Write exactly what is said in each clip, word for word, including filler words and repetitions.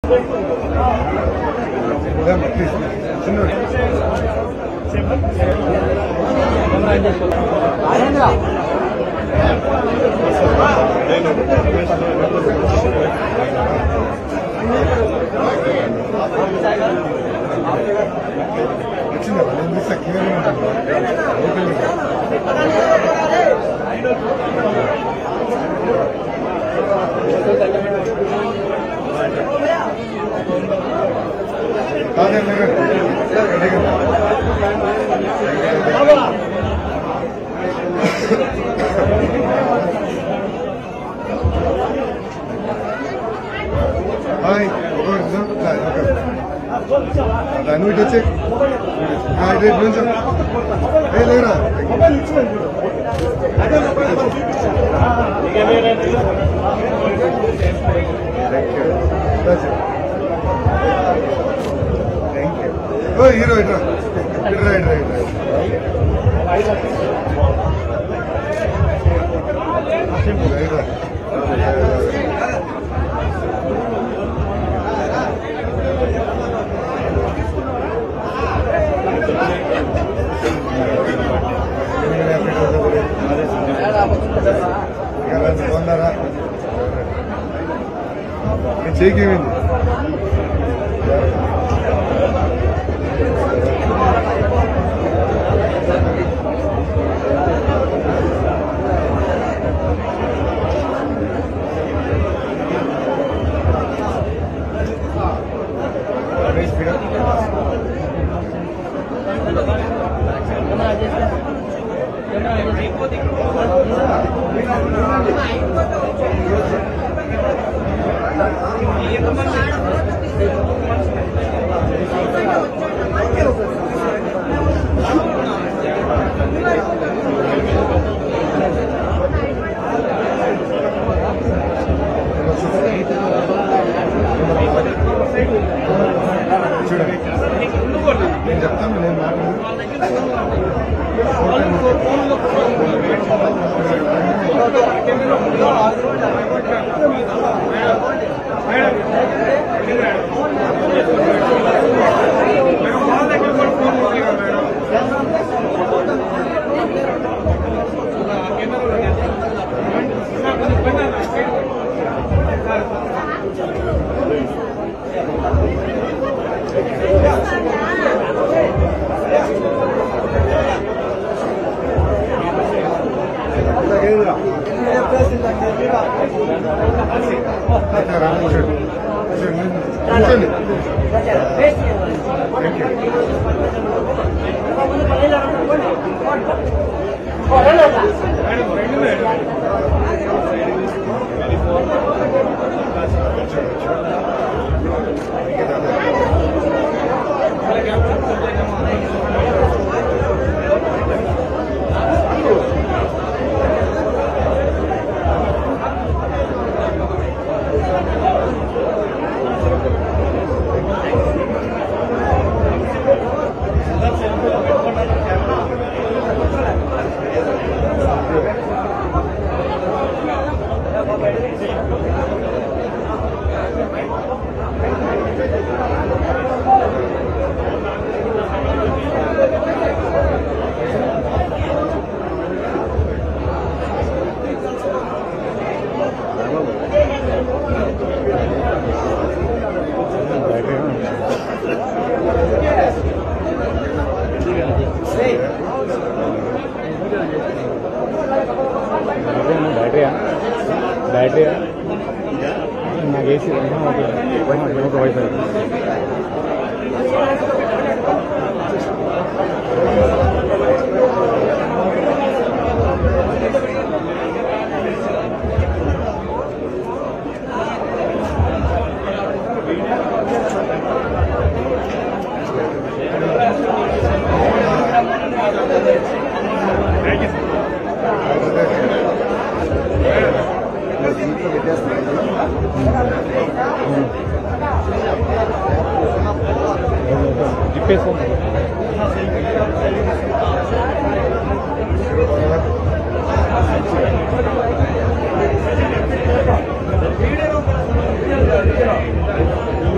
నువ్వు ఇటు వచ్చి రేపు నుంచి లేరా హీరో ఇట్రా ఇట్రా ఇట్రా ఇట్రా బాగున్నారా చేకేమైంది నేను చెప్తాను నేను बैटरी ना एसी वाईफाई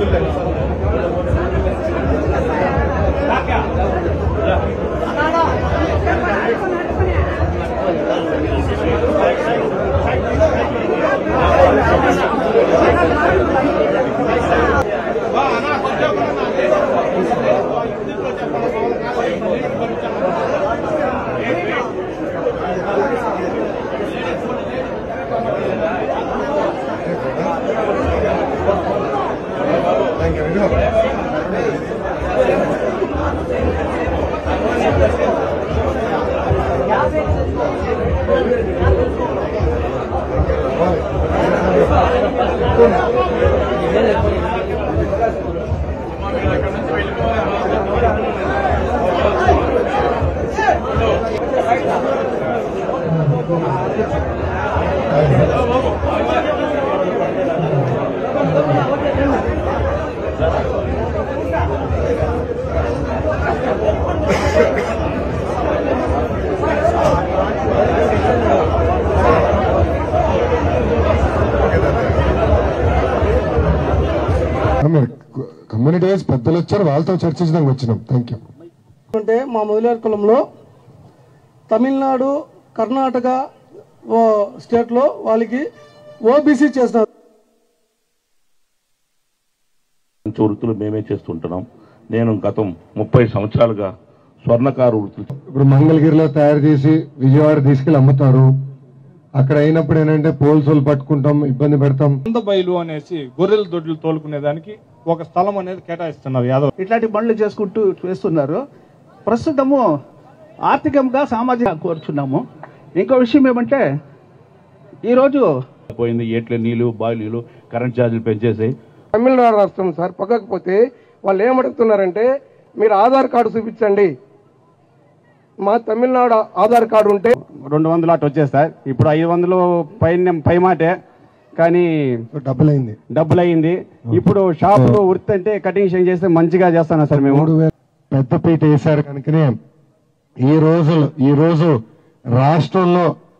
కమ్యూనిటీ వైజ్ పెద్దలు వచ్చారు, వాళ్ళతో చర్చించడానికి వచ్చినాం. Thank you. అంటే మా మొదలైన కులంలో తమిళనాడు, కర్ణాటక స్టేట్లో వాళ్ళకి ఓబీసీ చేస్తున్నారు. వృత్తులు మేమే చేస్తుంటున్నాం. నేను గతం ముప్పై సంవత్సరాలుగా స్వర్ణకారు వృత్తులు. ఇప్పుడు మంగళగిరిలో తయారు చేసి విజయవాడ తీసుకెళ్లి అమ్ముతారు. అక్కడ అయినప్పుడు ఏంటంటే పోల్సోలు పట్టుకుంటాం, ఇబ్బంది పెడతాం. సొంత బయలు అనేసి గొర్రెల దొడ్లు తోలుకునే దానికి ఒక స్థలం అనేది కేటాయిస్తున్నారు యాదవ్. ఇట్లాంటి పనులు చేసుకుంటూ చేస్తున్నారు. ప్రస్తుతము ఆర్థికంగా సామాజిక కోరుచున్నాము. ఇంకో విషయం ఏమంటే ఈరోజు పోయింది ఏట్ల నీళ్లు, బావి నీళ్లు, కరెంట్ ఛార్జీలు పెంచేసి తమిళనాడు రాష్ట్రం సార్ పక్కకపోతే వాళ్ళు ఏమడుగుతున్నారంటే మీరు ఆధార్ కార్డు చూపించండి. మా తమిళనాడు ఆధార్ కార్డు ఉంటే రెండు వందలు అటు వచ్చేస్తారు. ఇప్పుడు ఐదు వందలు పైన పై మాటే కానీ డబ్బులు అయింది డబ్బులు అయింది. ఇప్పుడు షాపులు వృత్తి అంటే కటింగ్ షేక్ చేస్తే మంచిగా చేస్తాను సార్ మేము. మూడు వేల పెద్ద పీట వేశారు కనుకనే ఈ రోజు ఈ రోజు రాష్ట్రంలో